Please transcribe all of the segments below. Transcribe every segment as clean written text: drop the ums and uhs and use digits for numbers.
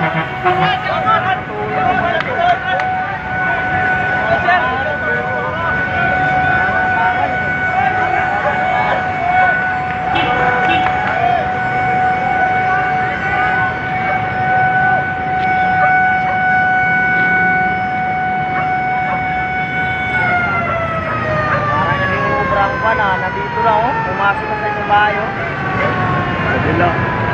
Nandito lang oh, pumasok na sa isang bayo. Kabila.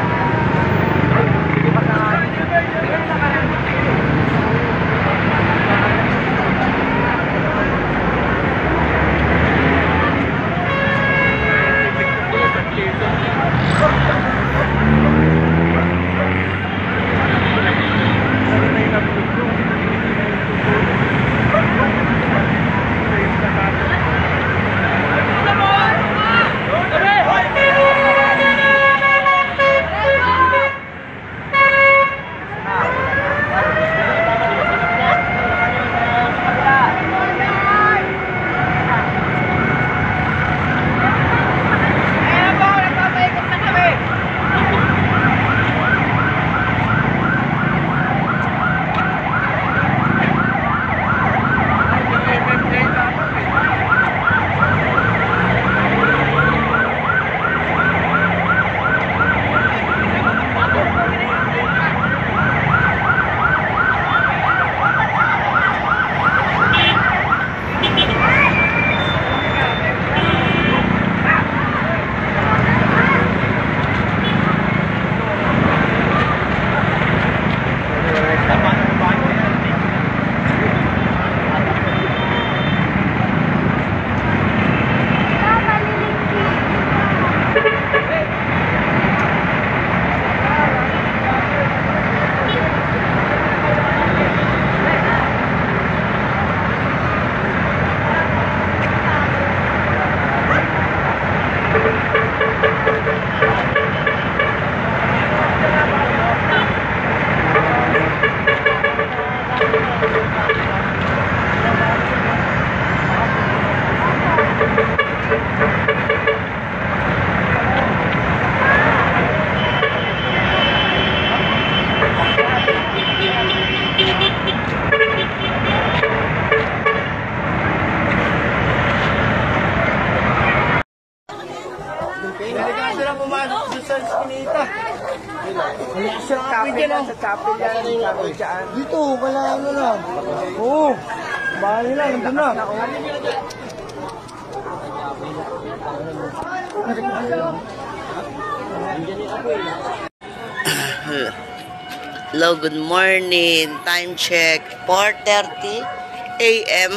Delikado lang pumasok doon sa eskinita. Sa chapel yan, sa chapel yan. Dito, wala ano na. Oo, bahay nila, nandun na. Hello, good morning. Time check, 4:30 AM.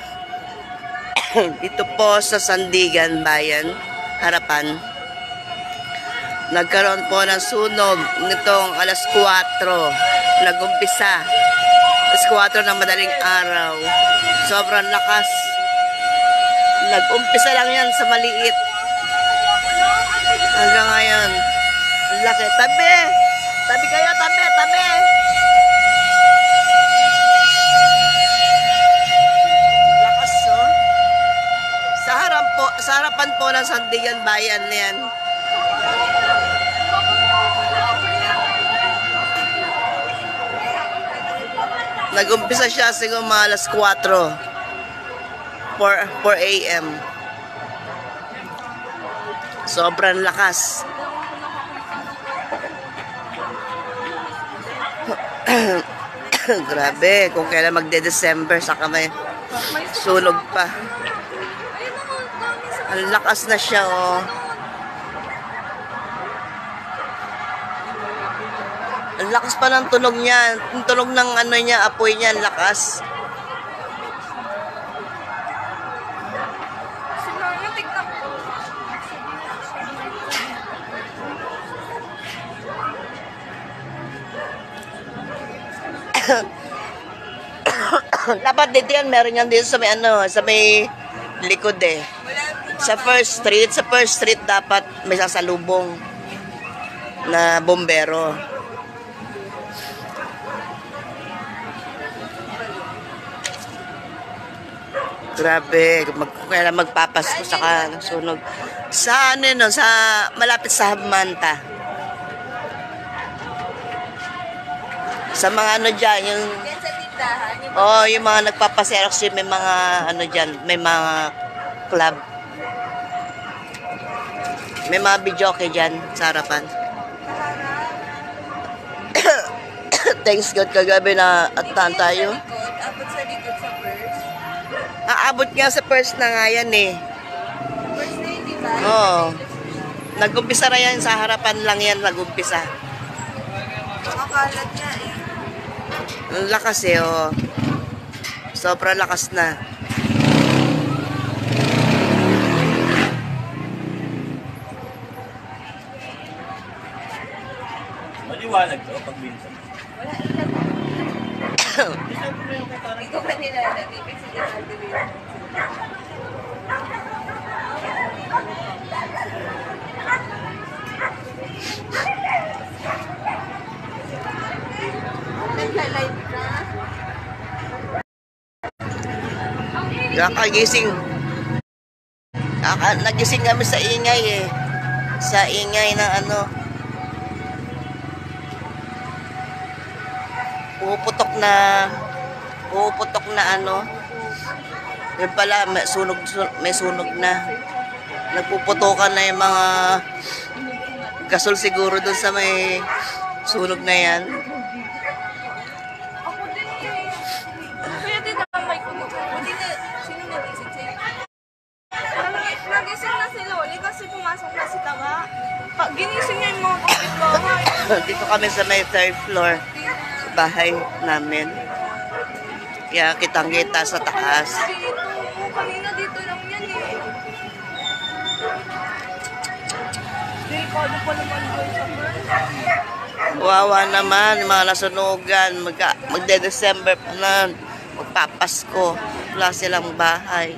Dito po sa Sandigan Bayan, Harapan. Nagkaroon po ng sunog nitong alas 4. Nag-umpisa. Alas 4 ng madaling araw. Sobrang lakas. Nag-umpisa lang yan sa maliit. Hanggang ngayon. Ang laki. Tabi! Tabi kayo, tabi, tabi! Lakas, oh. Sa harapan po ng Sandigan Bayan na yan. Nag-umpisa siya siguro mga alas 4 AM. Sobrang lakas. Grabe, kung kailan magde-December saka may sunog pa. Ang lakas na siya, oh. Ang lakas pa ng tunog niya. Yung tunog ng ano niya, apoy niya, ang lakas. Dapat dito yan, meron yan dito sa may ano, sa may likod eh. Sa first street dapat may sasalubong na bombero. Grabe, kailan magpapasko saka ng sunog. Sa ano no, sa malapit sa Habmanta. Sa mga ano dyan, yung... Yan sa tindahan. Oh, yung mga nagpapaserox yun, may mga ano dyan, may mga club. May mga videoke dyan sa harapan. Thanks God, kagabi na atahan tayo. Abot sa likod sa purse. Aabot nga sa first na nga yan eh. Purse na yun, di ba? Oo. Nag-umpisa na yan, sa harapan lang yan nag-umpisa. Makakalat niya eh. Ang lakas eh, oh. Sobrang lakas na. Maliwanag to pag minsan. Wala ilang. Hindi ko pa nilalagay kasi ginagawa. Nagla-live ka? Kakagising. Nagising kami sa ingay eh. Sa ingay na ano. Puputok na ano. Yun pala, may sunog na. Nagpuputokan na yung mga gasol siguro dun sa may sunog na yan. Ako din eh. Kaya din namay ko. Hindi na, sino nagising sa'yo? Nagising na si Loli kasi pumasok na si Tama. Ginising niya yung mga kapitbahay. Dito kami sa may third floor. Sa bahay namin. Kaya kitang-kita sa taas. Dito, kanina dito lang yan eh. Delikado pa naman doon sa first. Wawa naman, mga nasunugan. Magde-December pa na. Magpapasko. Wala silang bahay.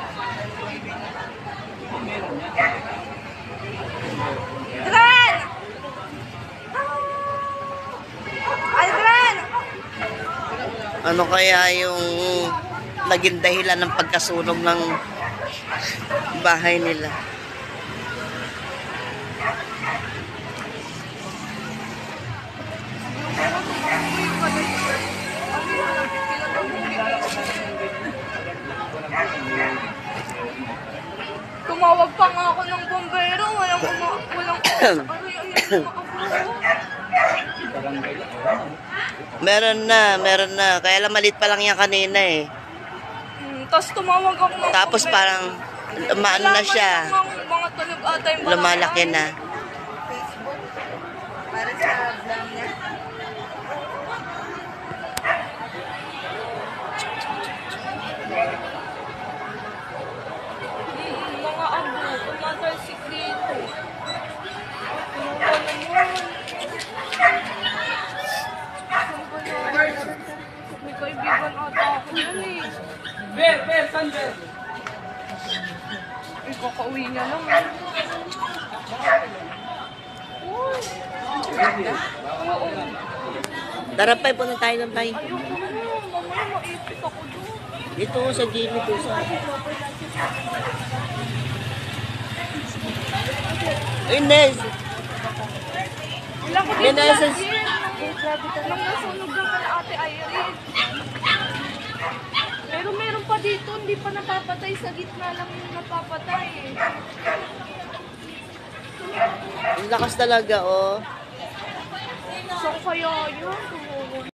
Aldrin! Aldrin! Ano kaya yung naging dahilan ng pagkasunog ng bahay nila? Tumawag pa nga ako ng bombero. Walang Meron na. Kaya lang malit pa lang yan kanina eh. Tapos tumawag ako ng Tapos bombero. parang lumaan na siya. Mga tulog ata yung mga Lumalaki na. Facebook. Para sa vlog niya. Mga abo, another secret. May kaibigan ata ako yan eh. Sander! Kakauwi niya lang. Oo. Tara pa, punta tayo ng tayo. Ayoko na. Mamaya maipit ako doon. Dito sa gilid ko sa... Inez! Wala ko May dito nasa- lagi. Nang nasunog lang na ate Irene. Pero meron pa dito, hindi pa napapatay. Sa gitna lang yung napapatay. Ang lakas talaga, oh. So kaya yun,